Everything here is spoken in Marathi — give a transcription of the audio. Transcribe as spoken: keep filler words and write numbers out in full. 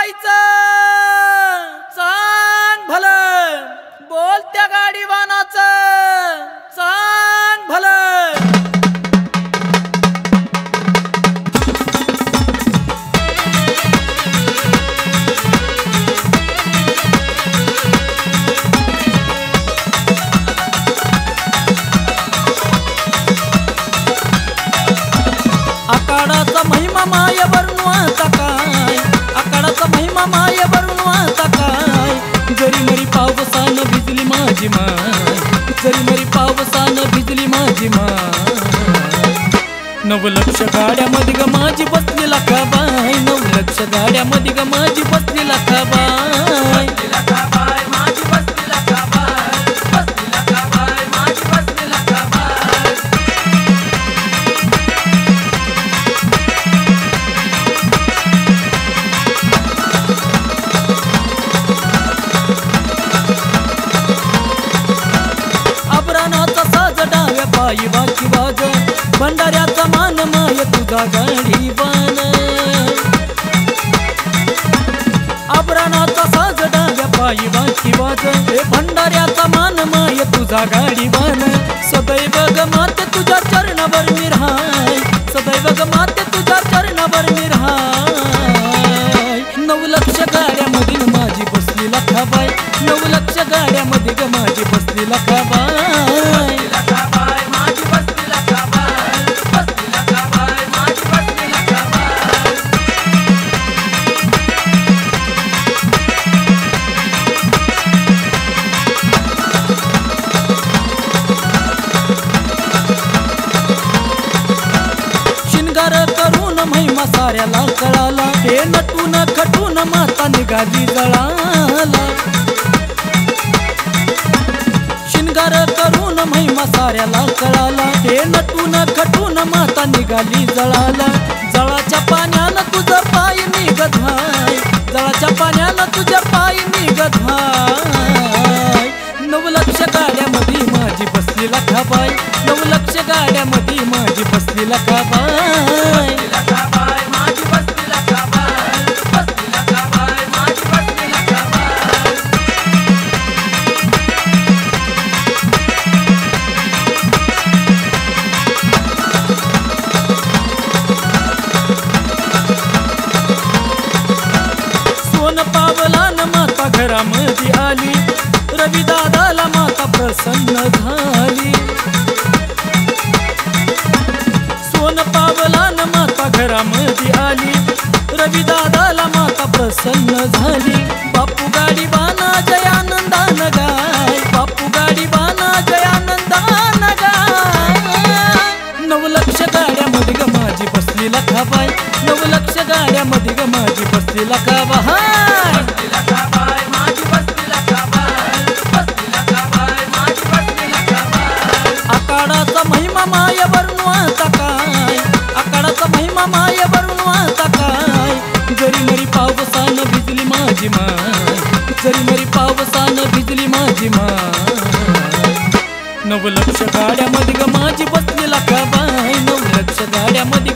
बाईचं सांग भलं, बोलत्या गाडीवानाचं सांग भलं। आकाडाचा महिमा माय वरून आता काय, आकाडाचा महिमा माय वरून आता काय। जरी मरी पावसान भिजली माझी माय, जरी मरी पावसान भिजली माझी माय। नवलक्ष गाड्यामध्ये ग माझी बसली लखाबाई, नवलक्ष गाड्यामध्ये ग माझी बसली लखाबाई। पायी बाकी वाज भंडाऱ्याचा मान माय तुझा गाडीवान। आभरणाचा साज डाव्या पायी बाकी वाज भंडाऱ्याचा मान माय तुझा गाडीवान। सदैव ग माते तुझ्या चरणावर मी राहाय, सदैव ग माते तुझ्या चरणावर मी राहाय। नवलक्ष गाड्यामधील माझी बसली लखाबाई, नवलक्ष गाड्यामध्ये ग माझी बसली लखाबाई। करून महिमा साऱ्याला कळाला, हे नटून खटून माता निघाली जळाला। शिंगार करून महिमा साऱ्याला कळाला, हे नटून खटून माता निघाली जळाला। जळाच्या पाण्यानं तुझं पाय निघत हाय, जळाच्या पाण्यानं तुझ्या पाय निघत हाय। नवलक्ष गाड्यामध्ये माझी बसली लखाबाई, नवलक्ष गाड्यामध्ये माझी बसली लखाबाई। सोन पावला न माता घरामध्ये आली, रवी दादाला माता प्रसन्न झाली। सोन पावला न माता घरामध्ये आली, रवी दादाला माता प्रसन्न झाली। बापू गाडी बाना जयानंदान गाय, बापू गाडी बाना जयानंदान गाय। नवलक्ष गाड्यामध्ये ग माझी बसली लखाबाई, नवलक्ष गाड्यामध्ये ग माझी बसली लखाबाई। आकाडाचा महिमा माय वरून आता काय, आकाडाचा महिमा माय वरून आता काय। जरी मरी पावसान भिजली माझी माय, जरी मरी पावसान भिजली माझी माय। नवलक्ष गाड्यामध्ये ग माझी बसली लखाबाई, नवलक्ष गाड्यामध्ये